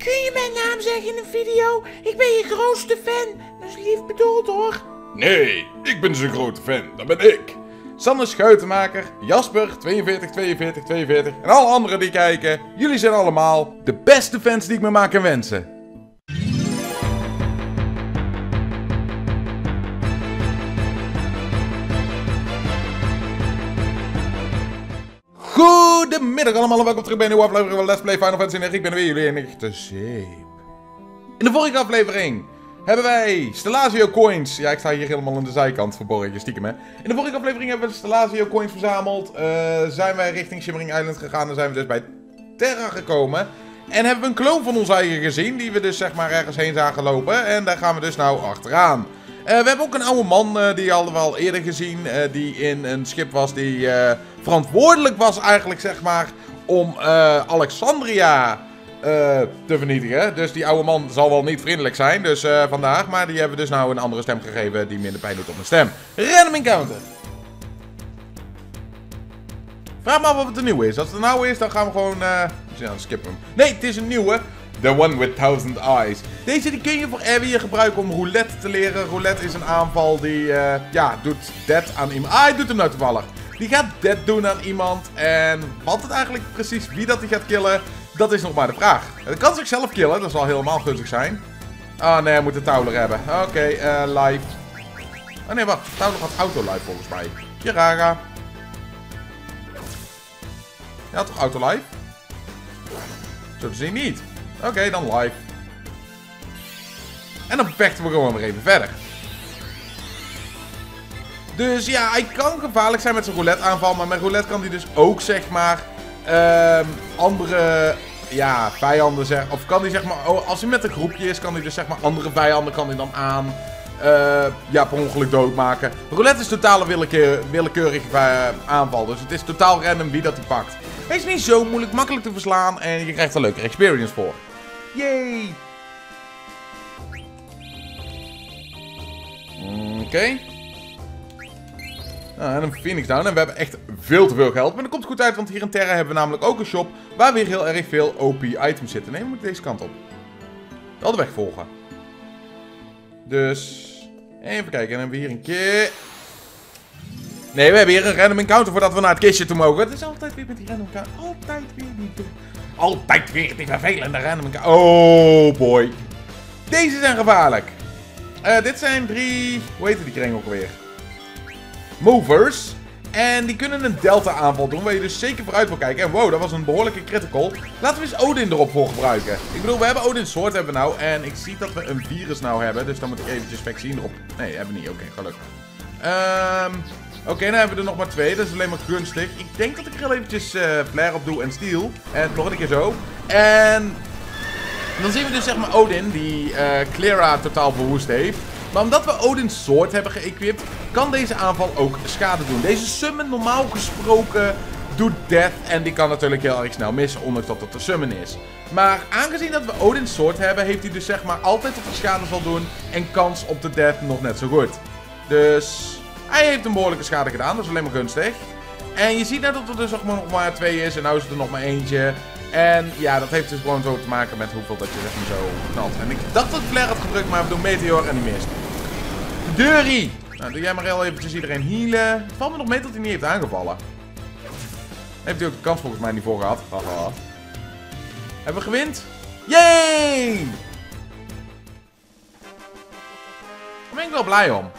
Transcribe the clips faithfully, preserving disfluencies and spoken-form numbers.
Kun je mijn naam zeggen in een video? Ik ben je grootste fan. Dat is lief bedoeld hoor. Nee, ik ben zijn grote fan. Dat ben ik. Sander Schuitenmaker, Jasper, tweeënveertig, tweeënveertig, tweeënveertig en alle anderen die kijken. Jullie zijn allemaal de beste fans die ik me maar kan wensen. Goedemiddag allemaal en welkom terug bij een nieuwe aflevering van Let's Play Final Fantasy negen. Ik ben weer jullie enige zeep. In de vorige aflevering hebben wij Stellazio Coins. Ja, ik sta hier helemaal aan de zijkant verborgen, stiekem hè. In de vorige aflevering hebben we Stellazio Coins verzameld. Uh, zijn wij richting Shimmering Island gegaan en zijn we dus bij Terra gekomen. En hebben we een kloon van ons eigen gezien, die we dus zeg maar ergens heen zagen lopen. En daar gaan we dus nou achteraan. Uh, we hebben ook een oude man, uh, die hadden we al eerder gezien, uh, die in een schip was die uh, verantwoordelijk was eigenlijk zeg maar om uh, Alexandria uh, te vernietigen. Dus die oude man zal wel niet vriendelijk zijn, dus uh, vandaag. Maar die hebben we dus nou een andere stem gegeven die minder pijn doet op mijn stem. Random encounter. Vraag me af of het een nieuwe is. Als het een oude is, dan gaan we gewoon uh, ja, skippen hem. Nee, het is een nieuwe. The One with Thousand Eyes. Deze die kun je voor Aerie gebruiken om roulette te leren. Roulette is een aanval die, uh, ja, doet dead aan iemand. Ah, hij doet hem nou toevallig. Die gaat dead doen aan iemand. En wat het eigenlijk precies, wie dat die gaat killen, dat is nog maar de vraag. Het kan zichzelf killen, dat zal helemaal gunstig zijn. Ah nee, hij moet de Towler hebben. Oké, okay, uh, live. Oh nee, wat? Towler had auto-live volgens mij. Jaraga. Ja, toch auto-live? Zo te zien niet. Oké, okay, dan live. En dan vechten we gewoon weer even verder. Dus ja, hij kan gevaarlijk zijn met zijn roulette aanval. Maar met roulette kan hij dus ook zeg maar uh, andere ja, vijanden zeggen. Of kan hij zeg maar, oh, als hij met een groepje is, kan hij dus zeg maar andere vijanden kan hij dan aan. Uh, ja, per ongeluk doodmaken. Roulette is totale willekeur, willekeurige uh, aanval. Dus het is totaal random wie dat hij pakt. Het is niet zo moeilijk, makkelijk te verslaan. En je krijgt er leuke experience voor. Yay! Oké. Okay. Nou, en een Phoenix Down. En we hebben echt veel te veel geld. Maar dat komt goed uit, want hier in Terra hebben we namelijk ook een shop waar weer heel erg veel O P-items zitten. Nee, we moeten deze kant op. Wel de weg volgen. Dus even kijken. En dan hebben we hier een keer. Nee, we hebben hier een random encounter voordat we naar het kistje toe mogen. Het is altijd weer met die random encounter. Altijd weer die... Altijd weer die vervelende random encounter. Oh boy. Deze zijn gevaarlijk. Uh, dit zijn drie... Hoe heet die kring ook alweer? Movers. En die kunnen een delta aanval doen, waar je dus zeker vooruit wil kijken. En wow, dat was een behoorlijke critical. Laten we eens Odin erop voor gebruiken. Ik bedoel, we hebben Odin's Sword hebben we nou. En ik zie dat we een virus nou hebben. Dus dan moet ik eventjes vaccine erop. Nee, hebben we niet. Oké, okay, gelukkig. Ehm... Um, Oké, okay, dan hebben we er nog maar twee. Dat is alleen maar gunstig. Ik denk dat ik er heel eventjes uh, flare op doe en steel. En nog een keer zo. En dan zien we dus zeg maar Odin, die uh, Clara totaal verwoest heeft. Maar omdat we Odin's Sword hebben geëquipt, kan deze aanval ook schade doen. Deze summon normaal gesproken doet death. En die kan natuurlijk heel erg snel missen, ondanks dat het een summon is. Maar aangezien dat we Odin's Sword hebben, heeft hij dus zeg maar altijd dat hij schade zal doen. En kans op de death nog net zo goed. Dus... hij heeft een behoorlijke schade gedaan, dat is alleen maar gunstig. En je ziet net dat er dus nog maar twee is en nu is er nog maar eentje. En ja, dat heeft dus gewoon zo te maken met hoeveel dat je zeg maar zo knalt. En ik dacht dat ik flare had gedrukt, maar we doen Meteor en die mist. Deurie! Nou, doe jij maar heel eventjes iedereen healen. Het valt me nog mee dat hij niet heeft aangevallen. Heeft hij ook de kans volgens mij niet voor gehad. Haha. Hebben we gewint? Yay! Daar ben ik wel blij om.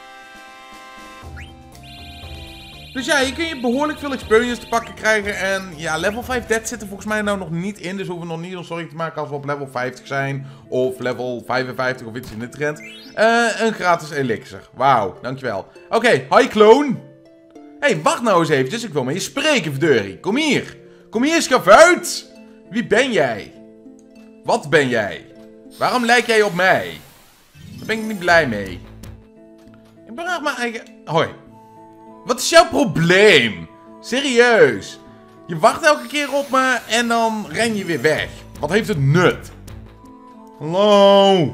Dus ja, hier kun je behoorlijk veel experience te pakken krijgen. En ja, level vijf dead zit er volgens mij nou nog niet in. Dus we hoeven nog niet ons zorgen te maken als we op level vijftig zijn. Of level vijfenvijftig of iets in de trend. Uh, een gratis elixir. Wauw, dankjewel. Oké, okay, hi clone. Hé, hey, wacht nou eens eventjes. Ik wil met je spreken, verdorie. Kom hier. Kom hier, schavuit. Wie ben jij? Wat ben jij? Waarom lijk jij op mij? Daar ben ik niet blij mee. Ik ben mijn eigen... Hoi. Wat is jouw probleem? Serieus. Je wacht elke keer op me en dan ren je weer weg. Wat heeft het nut? Hallo?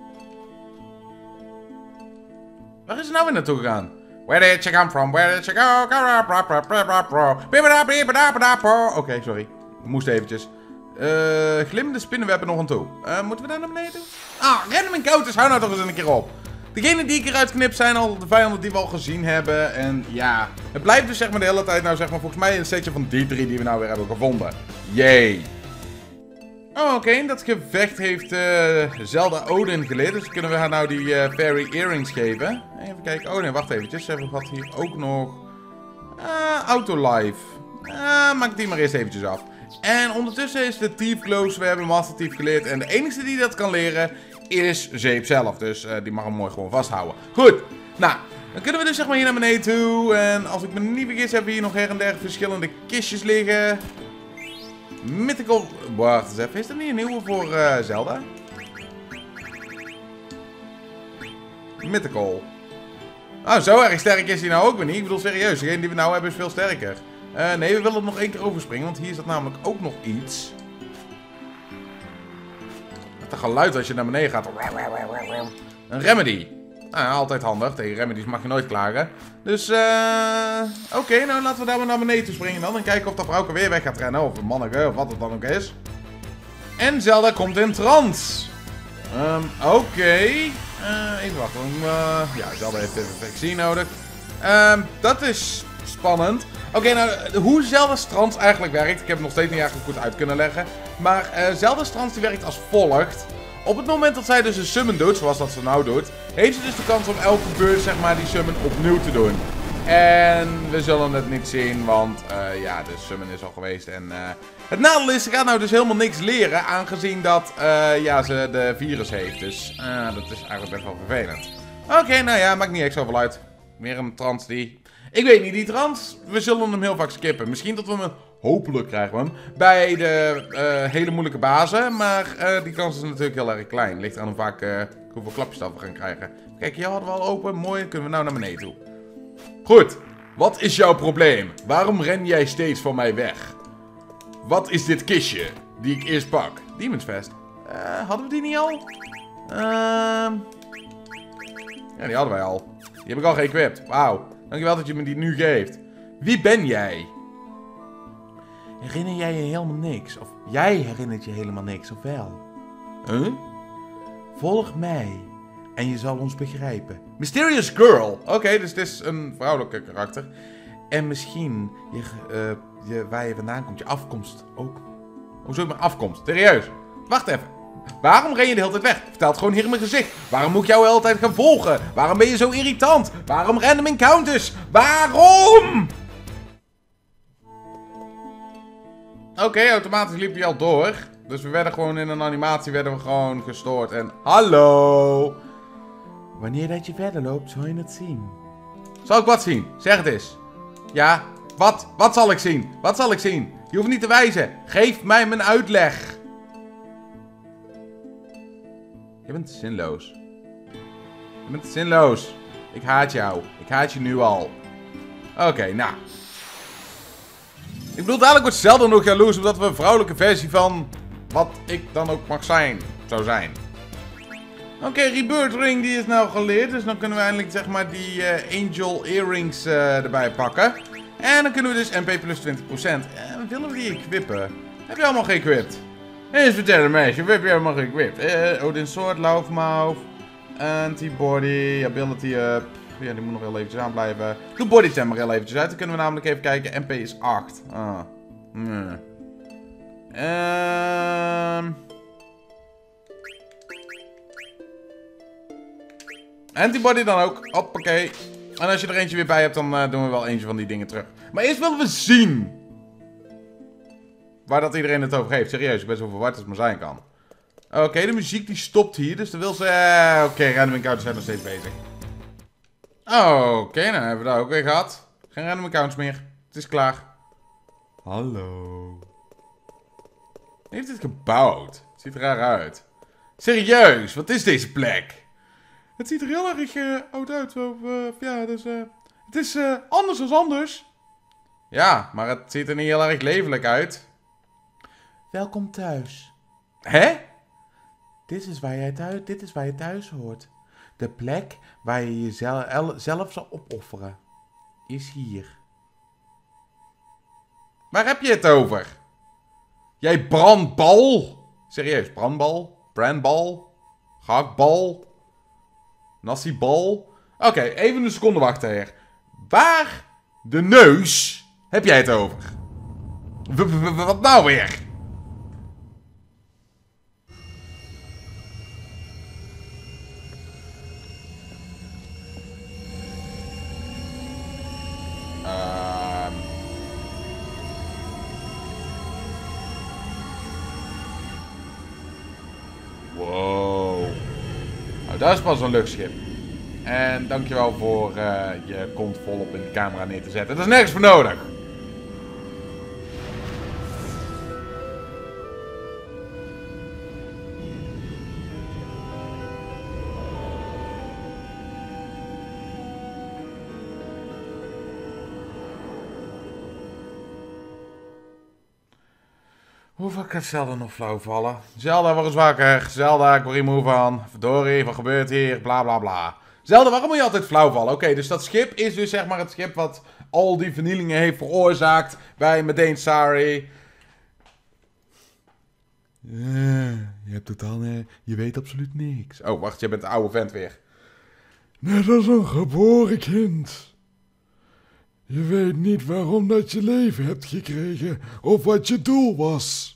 Waar is het nou weer naartoe gegaan? Where did you come from? Where did you go? Oké, okay, sorry. Ik moest eventjes. Uh, glimmende spinnenwebben nog aan toe. Uh, moeten we daar naar beneden? Ah, random encounters, hou nou toch eens een keer op. Degene die ik eruit knip zijn al de vijanden die we al gezien hebben. En ja, het blijft dus zeg maar de hele tijd nou zeg maar volgens mij een setje van die drie die we nou weer hebben gevonden. Yay. Oh, oké, okay. Dat gevecht heeft uh, Zelda Odin geleerd. Dus kunnen we haar nou die uh, Fairy Earrings geven. Even kijken. Oh nee, wacht eventjes. We hebben wat hier ook nog. Uh, Autolife. Uh, maak die maar eerst eventjes af. En ondertussen is de Thief Glows. We hebben Master Thief geleerd. En de enige die dat kan leren is Zeep zelf. Dus uh, die mag hem mooi gewoon vasthouden. Goed. Nou, dan kunnen we dus zeg maar hier naar beneden toe. En als ik me niet vergis hebben we hier nog her en der verschillende kistjes liggen. Mythical... Wacht eens even. Is dat niet een nieuwe voor uh, Zelda? Mythical. Oh, zo erg sterk is hij nou ook weer niet. Ik bedoel serieus. Degene die we nou hebben is veel sterker. Uh, nee, we willen het nog één keer overspringen. Want hier is dat namelijk ook nog iets. Het geluid als je naar beneden gaat. Een remedy. Nou, altijd handig. Tegen remedies mag je nooit klagen. Dus, eh... Oké, okay, nou laten we daar maar naar beneden toe springen dan. En kijken of dat vrouwke weer weg gaat rennen. Of een manneke, of wat het dan ook is. En Zelda komt in trance. Um, Oké. Okay. Uh, even wachten. Uh, ja, Zelda heeft even vaccin nodig. Um, dat is spannend. Oké, okay, nou, hoe Zelda's trance eigenlijk werkt. Ik heb het nog steeds niet eigenlijk goed uit kunnen leggen. Maar uh, Zelda's trance die werkt als volgt. Op het moment dat zij dus een summon doet, zoals dat ze nou doet, heeft ze dus de kans om elke beurt zeg maar die summon opnieuw te doen. En we zullen het niet zien, want uh, ja, de summon is al geweest. En uh, het nadeel is, ze gaat nou dus helemaal niks leren, aangezien dat uh, ja, ze de virus heeft. Dus uh, dat is eigenlijk best wel vervelend. Oké, okay, nou ja, maakt niet echt zoveel uit. Meer een trans die... Ik weet niet, die trans, we zullen hem heel vaak skippen. Misschien dat we hem, hopelijk krijgen we hem, bij de uh, hele moeilijke bazen. Maar uh, die kans is natuurlijk heel erg klein. Ligt aan hoe vaak, uh, hoeveel klapjes dat we gaan krijgen. Kijk, hier hadden we al open. Mooi, dan kunnen we nou naar beneden toe. Goed, wat is jouw probleem? Waarom ren jij steeds van mij weg? Wat is dit kistje die ik eerst pak? Demon's Fest. Uh, hadden we die niet al? Ehm... Uh... Ja, die hadden wij al. Die heb ik al geëquipt. Wauw. Dankjewel dat je me die nu geeft. Wie ben jij? Herinner jij je helemaal niks? Of jij herinnert je helemaal niks, of wel? Huh? Volg mij. En je zal ons begrijpen. Mysterious Girl. Oké, okay, dus het is een vrouwelijke karakter. En misschien je, uh, je, waar je vandaan komt. Je afkomst ook. Hoezo mijn afkomst? Serieus. Wacht even. Waarom ren je de hele tijd weg? Vertel het gewoon hier in mijn gezicht. Waarom moet ik jou de hele tijd gaan volgen? Waarom ben je zo irritant? Waarom random encounters? Waarom? Oké, okay, automatisch liep hij al door. Dus we werden gewoon in een animatie werden we gewoon gestoord. En hallo. Wanneer dat je verder loopt, zal je het zien. Zal ik wat zien? Zeg het eens. Ja, wat? Wat zal ik zien? Wat zal ik zien? Je hoeft niet te wijzen. Geef mij mijn uitleg. Je bent zinloos. Je bent zinloos. Ik haat jou. Ik haat je nu al. Oké, okay, nou. Ik bedoel, dadelijk wordt Zelda nog jaloers omdat we een vrouwelijke versie van wat ik dan ook mag zijn, zou zijn. Oké, okay, Rebirth Ring die is nou geleerd. Dus dan kunnen we eindelijk zeg maar die uh, Angel Earrings uh, erbij pakken. En dan kunnen we dus M P plus twintig procent. En willen we die equippen? Heb je allemaal geëquipt? Eens vertellen meisje, wat heb je allemaal geëquipt? Uh, Odin Sword, Loudmouth, Antibody, Ability Up. Ja, die moet nog heel eventjes aanblijven. Doe Body Temp maar heel eventjes uit. Dan kunnen we namelijk even kijken. M P is acht. Ah. Nee. Ehm... Antibody dan ook. Hoppakee. En als je er eentje weer bij hebt, dan uh, doen we wel eentje van die dingen terug. Maar eerst willen we zien waar dat iedereen het over heeft. Serieus, ik ben zo verward als het maar zijn kan. Oké, okay, de muziek die stopt hier. Dus dan wil ze... Uh, Oké, okay, random encounters zijn nog steeds bezig. Oké, okay, nou hebben we dat ook weer gehad. Geen random accounts meer. Het is klaar. Hallo. Wie heeft dit gebouwd? Het ziet er raar uit. Serieus, wat is deze plek? Het ziet er heel erg uh, oud uit. Of, uh, ja, dus, uh, het is uh, anders dan anders. Ja, maar het ziet er niet heel erg levelijk uit. Welkom thuis. Hè? Dit is waar jij thuis, dit is waar je thuis hoort. De plek waar je jezelf zelf zal opofferen. Is hier. Waar heb je het over? Jij brandbal? Serieus, brandbal? Brandbal? Gehaktbal? Nassibal? Oké, okay, even een seconde wachten, heer. Waar de neus heb jij het over? W -w -w wat nou weer? Um... Wow. Nou, dat is pas een luchtschip. En dankjewel voor uh, je kont volop in de camera neer te zetten. Dat is nergens voor nodig. Hoeveel kan Zelda nog flauw vallen? Zelda, word eens wakker. Zelda, ik word hier moe van. Verdorie, wat gebeurt hier? Bla bla bla. Zelda, waarom moet je altijd flauw vallen? Oké, okay, dus dat schip is dus zeg maar het schip wat al die vernielingen heeft veroorzaakt bij Madain Sari. Uh, je hebt totaal nee, je weet absoluut niks. Oh, wacht, je bent de oude vent weer. Net als een geboren kind. Je weet niet waarom dat je leven hebt gekregen of wat je doel was.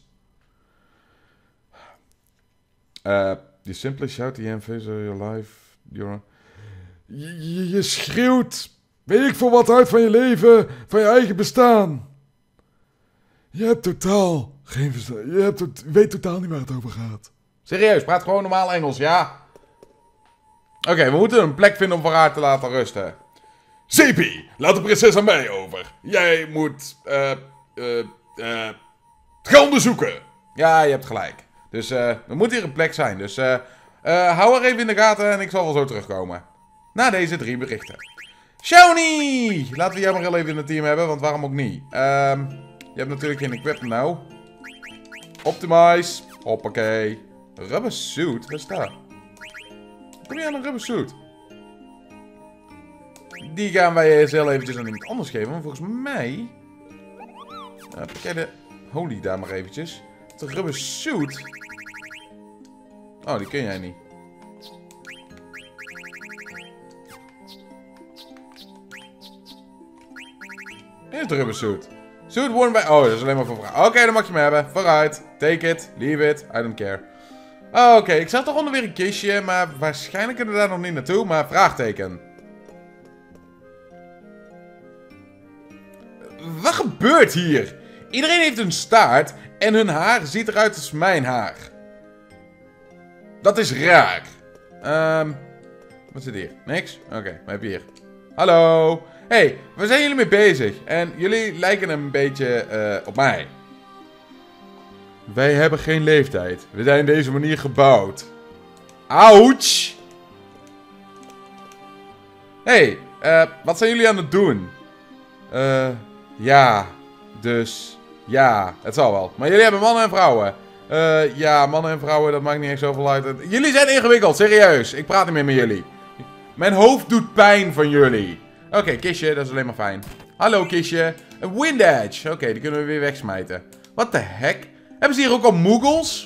Uh, you simply shout the emphasis of your life. Your... Je, je, je schreeuwt, weet ik veel wat uit van je leven, van je eigen bestaan. Je hebt totaal geen verstand. Je hebt het, weet totaal niet waar het over gaat. Serieus, praat gewoon normaal Engels, ja? Oké, okay, we moeten een plek vinden om voor haar te laten rusten. Zeepie, laat de prinses aan mij over. Jij moet, eh, eh, eh, ga onderzoeken. Ja, je hebt gelijk. Dus uh, er moet hier een plek zijn. Dus uh, uh, hou haar even in de gaten en ik zal wel zo terugkomen. Na deze drie berichten. Shawnee! Laten we jou maar heel even in het team hebben, want waarom ook niet? Um, je hebt natuurlijk geen equipment nou. Optimize. Hoppakee. Rubber suit? Wat is dat? Kom je aan een rubber suit? Die gaan wij eens heel eventjes aan iemand anders geven. Maar volgens mij... Uh, pak jij de holy daar maar eventjes. De rubber suit? Oh, die ken jij niet. Dit is de rubber suit. Suit worn by... Oh, dat is alleen maar voor vrouwen. Oké, okay, dan mag je me hebben. Vooruit. Take it. Leave it. I don't care. Oké, okay, ik zag toch onder weer een kistje. Maar waarschijnlijk kunnen we daar nog niet naartoe. Maar vraagteken. Wat gebeurt hier? Iedereen heeft een staart. En hun haar ziet eruit als mijn haar. Dat is raar. Um, wat zit hier? Niks? Oké, okay, wat heb je hier? Hallo. Hey, waar zijn jullie mee bezig? En jullie lijken een beetje uh, op mij. Wij hebben geen leeftijd. We zijn deze manier gebouwd. Ouch! Hey, uh, wat zijn jullie aan het doen? Eh, uh, ja. Dus, ja, het zal wel. Maar jullie hebben mannen en vrouwen. Eh, uh, ja, mannen en vrouwen, dat maakt niet echt zoveel uit. Jullie zijn ingewikkeld, serieus. Ik praat niet meer met jullie. Mijn hoofd doet pijn van jullie. Oké, okay, kistje, dat is alleen maar fijn. Hallo, kistje. Een wind edge. Oké, okay, die kunnen we weer wegsmijten. Wat de heck? Hebben ze hier ook al moogles?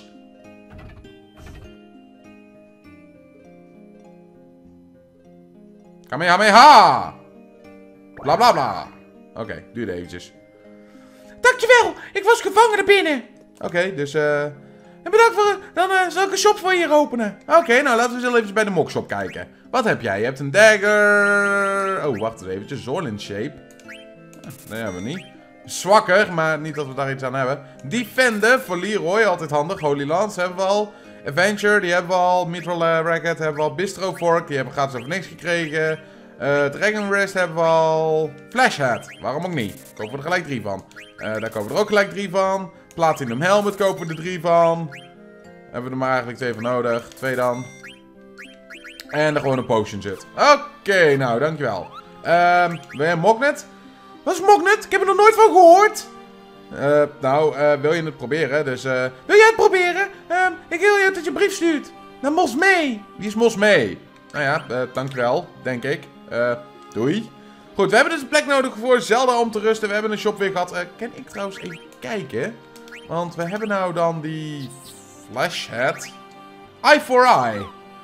Kamehameha! Bla bla bla. Oké, okay, duurde eventjes. Dankjewel, ik was gevangen er binnen. Oké, okay, dus eh... Uh... En bedankt voor... Dan uh, zal ik een shop voor je openen. Oké, okay, nou laten we eens even bij de mokshop kijken. Wat heb jij? Je hebt een dagger... Oh, wacht eens eventjes. Zorlin shape. Nee, hebben we niet. Zwakker, maar niet dat we daar iets aan hebben. Defender voor Leroy, altijd handig. Holy Lance hebben we al. Adventure, die hebben we al. Mithril uh, Racket hebben we al. Bistro Fork, die hebben we gratis over niks gekregen. Uh, Dragon Wrist hebben we al. Flash Hat, waarom ook niet? Kopen we er gelijk drie van. Uh, daar kopen we er ook gelijk drie van. Platinum Helmet kopen we er drie van. Hebben we er maar eigenlijk twee van nodig. Twee dan. En er gewoon een potion zit. Oké, okay, nou, dankjewel. Ehm, um, wil jij een Mognet? Wat is Mognet? Ik heb er nog nooit van gehoord. Uh, nou, uh, wil je het proberen? Dus, uh... Wil jij het proberen? Um, ik wil je dat je een brief stuurt. Naar Mos mee. Wie is Mos mee? Nou ja, uh, dankjewel, denk ik. Uh, doei. Goed, we hebben dus een plek nodig voor Zelda om te rusten. We hebben een shop weer gehad. Uh, kan ik trouwens even kijken? Want we hebben nou dan die Flash Head. Eye for Eye.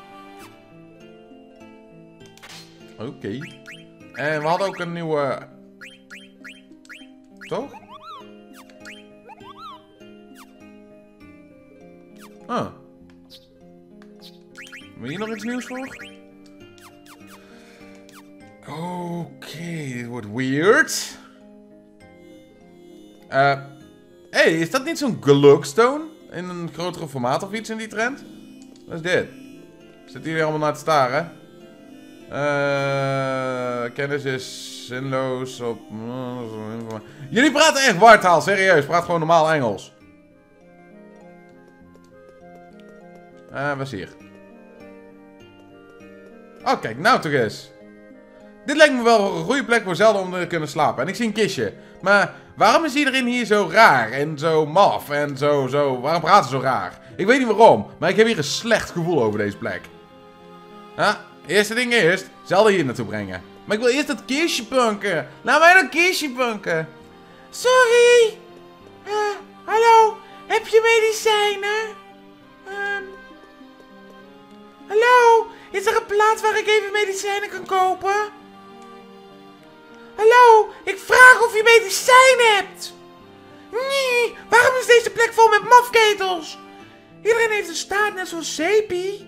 Oké. Okay. En we hadden ook een nieuwe... Toch? Ah. Hebben we hier nog iets nieuws voor? Oké, okay, dit wordt weird. Eh... Hé, hey, is dat niet zo'n Glugstone? In een grotere formaat of iets in die trend? Wat is dit? Zitten jullie allemaal naar te staren? Uh, kennis is zinloos op... Jullie praten echt wartaal, serieus. Praat gewoon normaal Engels. Uh, wat is hier? Oh, kijk, nou toch eens. Dit lijkt me wel een goede plek voor Zelda om te kunnen slapen. En ik zie een kistje. Maar waarom is iedereen hier zo raar en zo maf en zo, zo... Waarom praten ze zo raar? Ik weet niet waarom, maar ik heb hier een slecht gevoel over deze plek. Ja, eerste ding eerst. Zelda hier naartoe brengen. Maar ik wil eerst dat kistje punken. Laat mij dat kistje punken. Sorry. Uh, hallo, heb je medicijnen? Um, hallo, is er een plaats waar ik even medicijnen kan kopen? Hallo, ik vraag of je medicijnen hebt. Nee, waarom is deze plek vol met mafketels? Iedereen heeft een staart net zoals Sepie.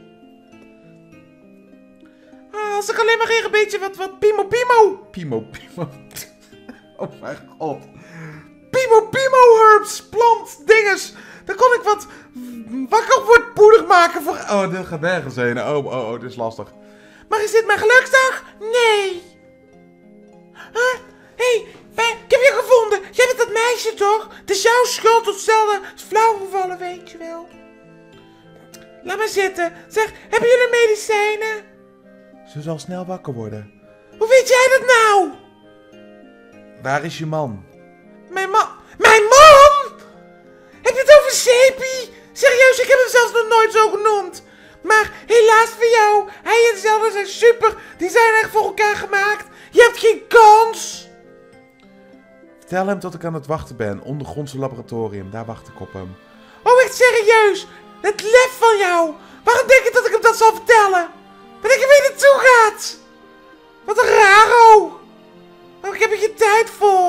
Ah, als ik alleen maar weer een beetje wat, wat Pimo Pimo. Pimo Pimo. Oh mijn god. Pimo Pimo herbs, plant, dinges. Dan kon ik wat wakker wordt poeder maken voor... Oh, dit gaat nergens heen. Oh, oh, oh, dit is lastig. Maar is dit mijn geluksdag? Nee. Huh? Hé, hey, ik heb je gevonden. Jij bent dat meisje toch? Het is jouw schuld tot Zelda is flauw gevallen, weet je wel. Laat maar zitten. Zeg, hebben jullie medicijnen? Ze zal snel wakker worden. Hoe weet jij dat nou? Waar is je man? Mijn man? Mijn man? Heb je het over Sepie? Serieus, ik heb hem zelfs nog nooit zo genoemd. Maar helaas voor jou. Hij en Zelda zijn super. Die zijn echt voor elkaar gemaakt. Je hebt geen kans. Vertel hem dat ik aan het wachten ben. Ondergrondse laboratorium. Daar wacht ik op hem. Oh, echt serieus? Het lef van jou. Waarom denk je dat ik hem dat zal vertellen? Dat ik er weer naartoe gaat. Wat een raro. Oh, ik heb er geen tijd voor.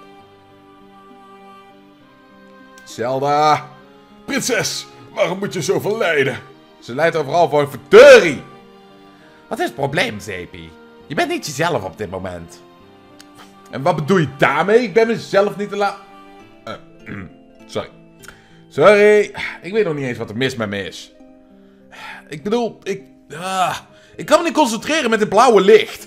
Zelda. Prinses, waarom moet je zoveel lijden? Ze lijdt overal voor een verteuring. Wat is het probleem, Sepie? Je bent niet jezelf op dit moment. En wat bedoel je daarmee? Ik ben mezelf niet te la... Uh, sorry. Sorry. Ik weet nog niet eens wat er mis met me is. Ik bedoel, ik... Uh, ik kan me niet concentreren met het blauwe licht.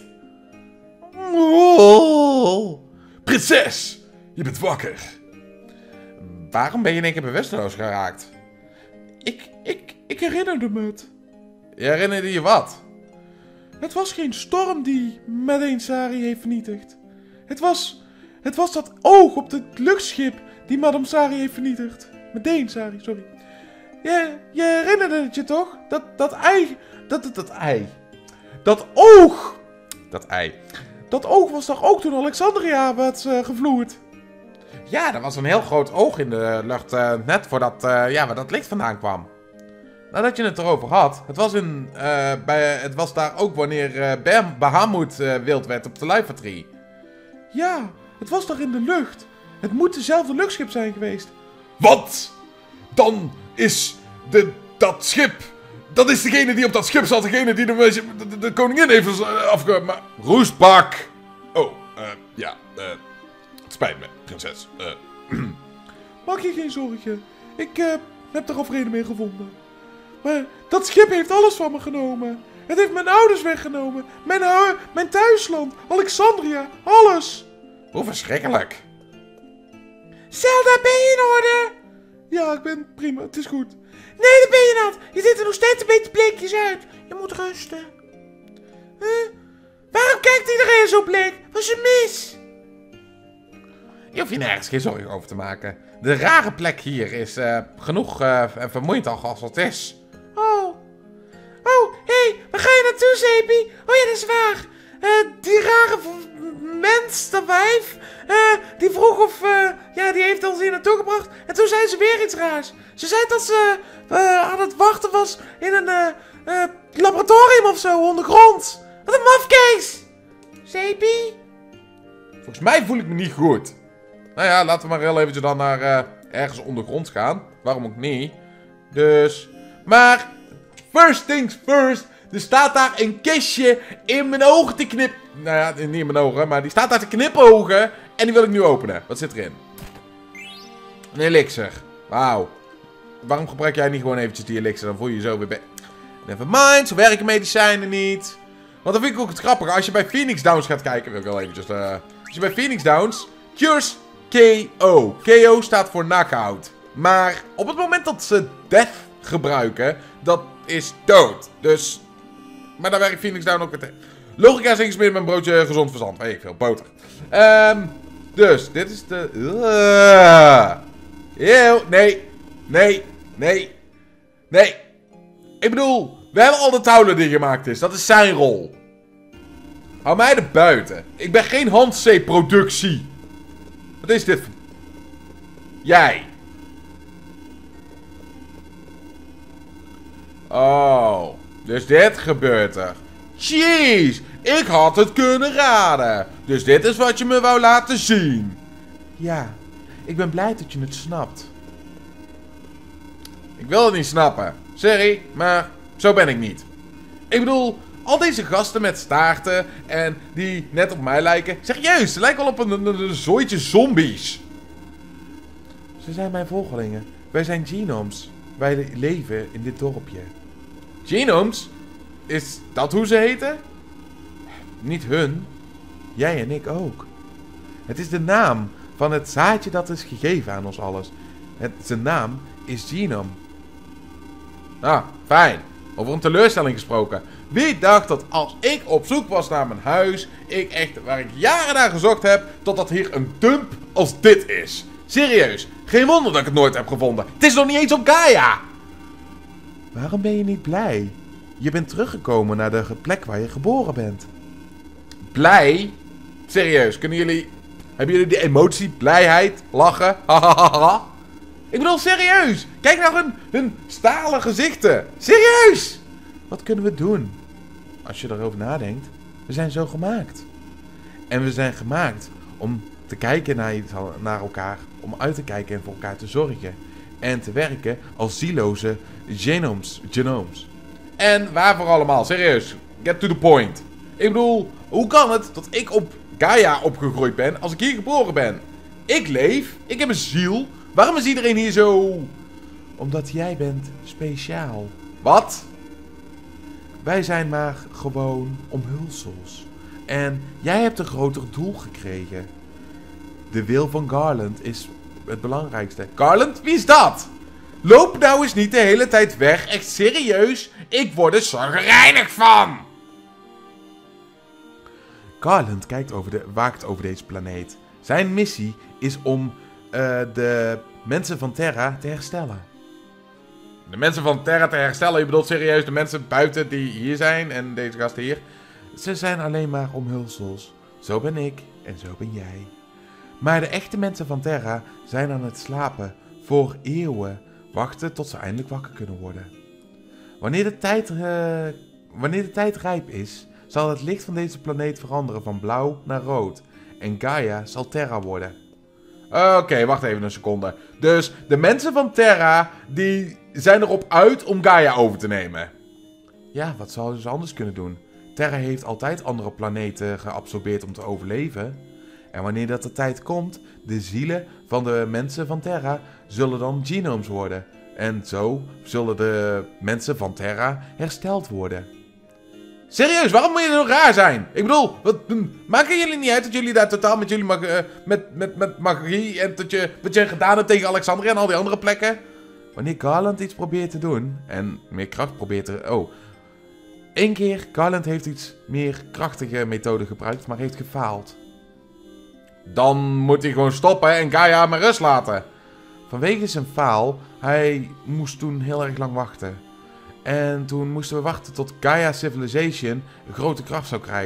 Oh. Prinses, je bent wakker. Waarom ben je in één keer bewusteloos geraakt? Ik, ik, ik herinnerde me het. Je herinnerde je wat? Het was geen storm die meteen Sari heeft vernietigd. Het was, het was dat oog op het luchtschip die Madame Sari heeft vernietigd. Meteen Sari, sorry. Je, je herinnerde het je toch? Dat, dat ei, dat, dat, dat ei. Dat oog. Dat ei. Dat oog was toch ook toen Alexandria werd uh, gevloerd? Ja, er was een heel groot oog in de lucht, uh, net voordat, uh, ja, waar dat licht vandaan kwam. Nadat je het erover had, het was, in, uh, bij, het was daar ook wanneer uh, Bahamut uh, wild werd op de Luifertree. Ja, het was toch in de lucht? Het moet dezelfde luchtschip zijn geweest. Wat? Dan is de, dat schip... Dat is degene die op dat schip zat, degene die de, de, de koningin heeft afge... Maar... Roestbak! Oh, uh, ja, uh, het spijt me, prinses. Uh. Maak je geen zorgen. Ik uh, heb er al vrede mee gevonden. Maar dat schip heeft alles van me genomen. Het heeft mijn ouders weggenomen. Mijn, hu mijn thuisland. Alexandria. Alles. Hoe verschrikkelijk. Zelda, ben je in orde? Ja, ik ben prima. Het is goed. Nee, dat ben je niet. Je ziet er nog steeds een beetje bleekjes uit. Je moet rusten. Huh? Waarom kijkt iedereen zo bleek? Wat is er mis? Je hoeft je nergens geen zorgen over te maken. De rare plek hier is uh, genoeg uh, vermoeiend al als het is. Oh. Oh, hé, hey, waar ga je naartoe, Sepie? Oh ja, dat is waar. Uh, die rare mens, dat wijf, uh, die vroeg of, uh, ja, die heeft ons hier naartoe gebracht. En toen zei ze weer iets raars. Ze zei dat ze uh, aan het wachten was in een uh, uh, laboratorium of zo, ondergrond. Wat een mafkees! Zeepie? Volgens mij voel ik me niet goed. Nou ja, laten we maar heel eventjes dan naar uh, ergens ondergrond gaan. Waarom ook niet? Dus, maar, first things first. Er staat daar een kistje in mijn ogen te knippen. Nou ja, niet in mijn ogen, maar die staat daar te knipogen. En die wil ik nu openen. Wat zit erin? Een elixir. Wauw. Waarom gebruik jij niet gewoon eventjes die elixir? Dan voel je je zo weer bij. Never mind, zo werken medicijnen niet. Want dan vind ik ook het grappige. Als je bij Phoenix Downs gaat kijken. Wil ik wel eventjes. Uh, als je bij Phoenix Downs. Cures K O. K O staat voor knockout. Maar op het moment dat ze death gebruiken. Dat is dood. Dus. Maar daar werkt Phoenix Down ook weer tegen. Logica is ingesmeerd met een broodje gezond verstand. Weet ik veel, boter. Um, dus, dit is de... Uh. Eeuw, nee. Nee. Nee. Nee. Ik bedoel, we hebben al de touwen die gemaakt is. Dat is zijn rol. Hou mij er buiten. Ik ben geen handzeepproductie. Wat is dit? Jij. Oh. Dus dit gebeurt er. Jeez, ik had het kunnen raden. Dus dit is wat je me wou laten zien. Ja, ik ben blij dat je het snapt. Ik wil het niet snappen. Sorry, maar zo ben ik niet. Ik bedoel, al deze gasten met staarten en die net op mij lijken. Serieus, ze lijken wel op een, een, een, een zooitje zombies. Ze zijn mijn volgelingen. Wij zijn genomes. Wij leven in dit dorpje. Genomes? Is dat hoe ze heten? Niet hun. Jij en ik ook. Het is de naam van het zaadje dat is gegeven aan ons alles. Het, zijn naam is Genome. Ah, fijn. Over een teleurstelling gesproken. Wie dacht dat als ik op zoek was naar mijn huis, ik echt, waar ik jaren naar gezocht heb, totdat hier een dump als dit is. Serieus, geen wonder dat ik het nooit heb gevonden. Het is nog niet eens op Gaia. Waarom ben je niet blij? Je bent teruggekomen naar de plek waar je geboren bent. Blij? Serieus, kunnen jullie... Hebben jullie die emotie, blijheid, lachen? Hahaha. Ik bedoel, serieus. Kijk naar hun, hun stalen gezichten. Serieus. Wat kunnen we doen? Als je erover nadenkt. We zijn zo gemaakt. En we zijn gemaakt om te kijken naar, naar elkaar. Om uit te kijken en voor elkaar te zorgen. En te werken als zieloze genomes. genomes. En waarvoor allemaal? Serieus. Get to the point. Ik bedoel, hoe kan het dat ik op Gaia opgegroeid ben als ik hier geboren ben? Ik leef. Ik heb een ziel. Waarom is iedereen hier zo... Omdat jij bent speciaal. Wat? Wij zijn maar gewoon omhulsels. En jij hebt een groter doel gekregen. De wil van Garland is het belangrijkste. Garland? Wie is dat? Loop nou eens niet de hele tijd weg. Echt serieus. Ik word er zorgreinig van. Garland kijkt over de, waakt over deze planeet. Zijn missie is om uh, de mensen van Terra te herstellen. De mensen van Terra te herstellen? Je bedoelt serieus de mensen buiten die hier zijn en deze gasten hier? Ze zijn alleen maar omhulsels. Zo ben ik en zo ben jij. Maar de echte mensen van Terra zijn aan het slapen voor eeuwen. Wachten tot ze eindelijk wakker kunnen worden. Wanneer de tijd, uh, wanneer de tijd rijp is, zal het licht van deze planeet veranderen van blauw naar rood. En Gaia zal Terra worden. Oké, okay, wacht even een seconde. Dus de mensen van Terra, die zijn erop uit om Gaia over te nemen. Ja, wat zouden ze anders kunnen doen? Terra heeft altijd andere planeten geabsorbeerd om te overleven. En wanneer dat de tijd komt, de zielen van de mensen van Terra zullen dan genomes worden. En zo zullen de mensen van Terra hersteld worden. Serieus, waarom moet je zo raar zijn? Ik bedoel, wat, maken jullie niet uit dat jullie daar totaal met jullie mag, uh, met, met, met magie en dat je, wat je gedaan hebt tegen Alexandria en al die andere plekken? Wanneer Garland iets probeert te doen en meer kracht probeert te... Oh, Eén keer, Garland heeft iets meer krachtige methode gebruikt, maar heeft gefaald. Dan moet hij gewoon stoppen en Gaia maar rust laten. Vanwege zijn faal, hij moest toen heel erg lang wachten. En toen moesten we wachten tot Gaia Civilization een grote kracht zou krijgen.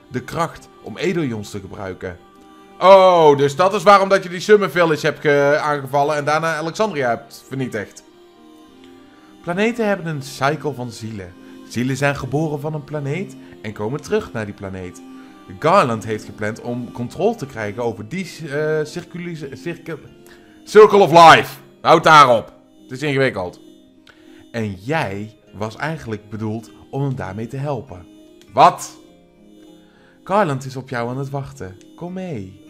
de kracht om Edeljons te gebruiken. Oh, dus dat is waarom dat je die Summer Village hebt aangevallen en daarna Alexandria hebt vernietigd. Planeten hebben een cycle van zielen. Zielen zijn geboren van een planeet en komen terug naar die planeet. Garland heeft gepland om controle te krijgen over die uh, circuli- cirkel... Circle of Life. Houd daarop. Het is ingewikkeld. En jij was eigenlijk bedoeld om hem daarmee te helpen. Wat? Garland is op jou aan het wachten. Kom mee.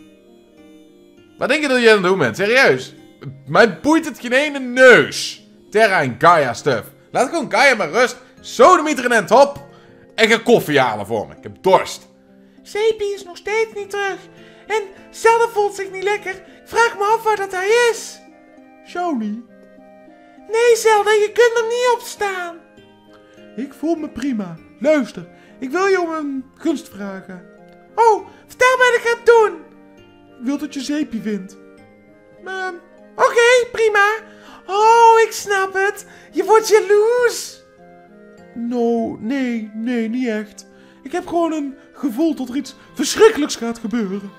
Wat denk je dat je aan het doen bent? Serieus? Mij boeit het geen ene neus. Terra en Gaia stuff. Laat gewoon Gaia maar rust. Sodemieter en end op. En ga koffie halen voor me. Ik heb dorst. Zeepie is nog steeds niet terug. En Zelda voelt zich niet lekker. Ik vraag me af waar dat hij is. Shawnee, Nee, Zelda, je kunt er niet op staan. ik voel me prima. Luister, ik wil je om een gunst vragen. Oh, vertel mij dat ik ga doen. Ik wil dat je Zeepie vindt. Ehm, Oké, okay, prima. Oh, ik snap het. Je wordt jaloers. No, nee, nee, niet echt. Ik heb gewoon een gevoel dat er iets verschrikkelijks gaat gebeuren.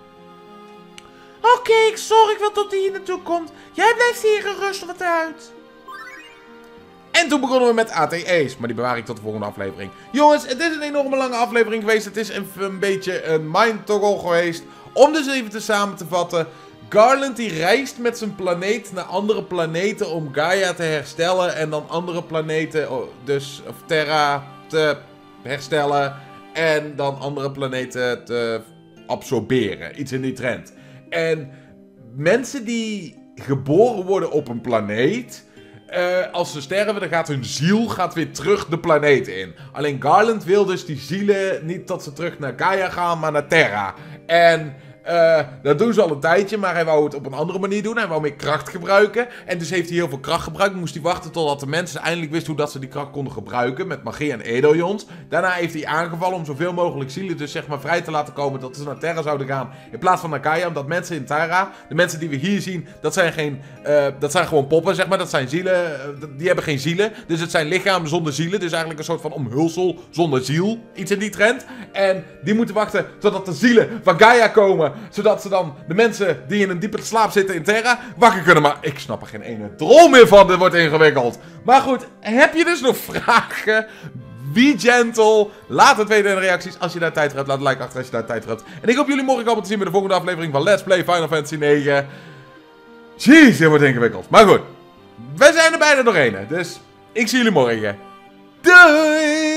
Oké, okay, ik zorg wel tot hij hier naartoe komt. Jij blijft hier in rust wat uit. En toen begonnen we met A T E's, maar die bewaar ik tot de volgende aflevering. Jongens, het is een enorme lange aflevering geweest. Het is een, een beetje een mind-toggle geweest. Om dus even te samen te vatten. Garland die reist met zijn planeet naar andere planeten om Gaia te herstellen. En dan andere planeten, dus of Terra, te herstellen. En dan andere planeten te absorberen. Iets in die trend. En mensen die geboren worden op een planeet... Uh, als ze sterven, dan gaat hun ziel gaat weer terug de planeet in. Alleen Garland wil dus die zielen niet dat ze terug naar Gaia gaan, maar naar Terra. En uh, dat doen ze al een tijdje, maar hij wou het op een andere manier doen. Hij wou meer kracht gebruiken. En dus heeft hij heel veel kracht gebruikt. Moest hij wachten totdat de mensen eindelijk wisten hoe dat ze die kracht konden gebruiken. Met magie en edeljons. Daarna heeft hij aangevallen om zoveel mogelijk zielen dus zeg maar vrij te laten komen. Dat ze naar Terra zouden gaan in plaats van naar Gaia. Omdat mensen in Terra, de mensen die we hier zien, dat zijn geen... Uh, dat zijn gewoon poppen, zeg maar. Dat zijn zielen. Uh, die hebben geen zielen. Dus het zijn lichamen zonder zielen. Dus eigenlijk een soort van omhulsel zonder ziel. Iets in die trend. En die moeten wachten totdat de zielen van Gaia komen. Zodat ze dan de mensen die in een diepe slaap zitten in Terra wakker kunnen. Maar ik snap er geen ene drol meer van. Dit wordt ingewikkeld. Maar goed, heb je dus nog vragen? Be gentle. Laat het weten in de reacties. Als je daar tijd voor hebt, laat een like achter als je daar tijd voor hebt. En ik hoop jullie morgen allemaal te zien bij de volgende aflevering van Let's Play Final Fantasy negen. Jeez, dit wordt ingewikkeld. Maar goed, wij zijn er bijna doorheen. Dus ik zie jullie morgen. Doei!